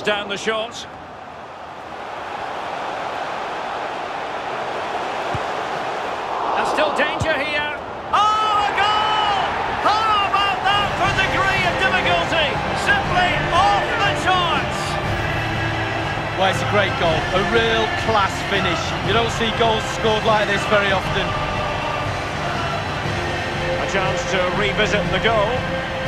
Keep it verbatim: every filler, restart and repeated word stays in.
Nails down the shot. And still danger here. Oh, a goal! How about that for degree of difficulty? Simply off the charts. Well, it's a great goal, a real class finish. You don't see goals scored like this very often. A chance to revisit the goal.